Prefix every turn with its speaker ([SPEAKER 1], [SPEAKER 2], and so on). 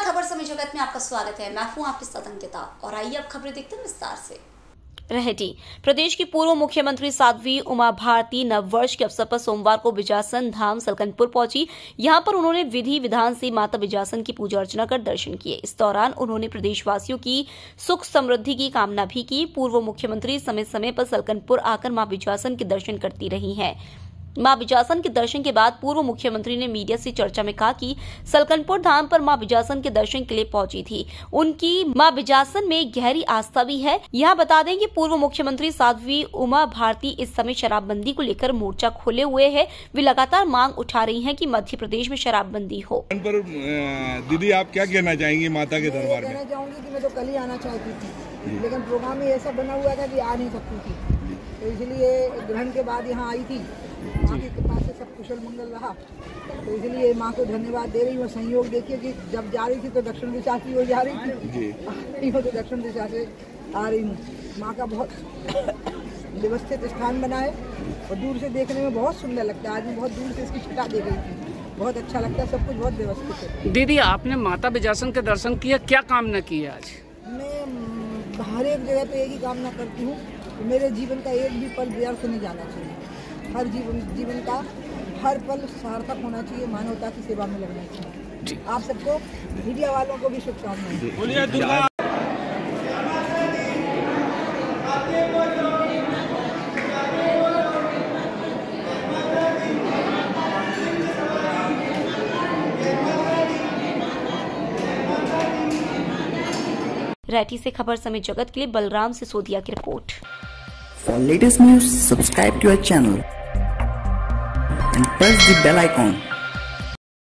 [SPEAKER 1] खबर समय जगत में आपका स्वागत है। मैं हूं आपके साथ अंकिता और आइए अब खबरें देखते हैं विस्तार से। रहेटी प्रदेश की पूर्व मुख्यमंत्री साध्वी उमा भारती नववर्ष के अवसर पर सोमवार को बिजासन धाम सलकनपुर पहुंची। यहां पर उन्होंने विधि विधान से माता बिजासन की पूजा अर्चना कर दर्शन किए। इस दौरान उन्होंने प्रदेशवासियों की सुख समृद्धि की कामना भी की। पूर्व मुख्यमंत्री समय समय पर सलकनपुर आकर मां बिजासन के दर्शन करती रही हैं। मां बिजासन के दर्शन के बाद पूर्व मुख्यमंत्री ने मीडिया से चर्चा में कहा कि सलकनपुर धाम पर मां बिजासन के दर्शन के लिए पहुंची थी। उनकी मां बिजासन में गहरी आस्था भी है। यहां बता दें कि पूर्व मुख्यमंत्री साध्वी उमा भारती इस समय शराबबंदी को लेकर मोर्चा खोले हुए है। वे लगातार मांग उठा रही हैं कि मध्य प्रदेश में शराबबंदी हो।
[SPEAKER 2] पर दीदी आप क्या कहना चाहेंगी माता के दरबार में?
[SPEAKER 3] कहना चाहूंगी कि मैं तो कल ही आना चाहती थी, लेकिन प्रोग्राम में ऐसा बना हुआ था कि आ नहीं सकती थी, तो इसलिए ग्रहण के बाद यहाँ आई थी। माँ की कृपा से सब कुशल मंगल रहा, तो इसलिए माँ को धन्यवाद दे रही हूँ। सहयोग देखिए कि जब जा रही थी तो दक्षिण दिशा की ओर जा रही थी, नहीं हो तो दक्षिण दिशा से आ रही हूँ। माँ का बहुत व्यवस्थित स्थान बना है और दूर से देखने में बहुत सुंदर लगता है। आज मैं बहुत दूर से इसकी छटा दे गई थी, बहुत अच्छा लगता है, सब कुछ बहुत व्यवस्थित है।
[SPEAKER 4] दीदी आपने माता बिजासन के दर्शन किया, क्या कामना की है आज?
[SPEAKER 3] मैं हर एक जगह पे एक ही कामना करती हूँ, मेरे जीवन का एक भी पल व्यर्थ नहीं जाना चाहिए। हर जीवन का हर पल सार्थक होना चाहिए, मानवता की सेवा में लगना चाहिए। आप सबको, मीडिया वालों को भी शुभकामनाएं।
[SPEAKER 1] रहेटी से खबर समय जगत के लिए बलराम सिसोदिया की रिपोर्ट।
[SPEAKER 5] For latest news, subscribe to our channel and press the bell icon.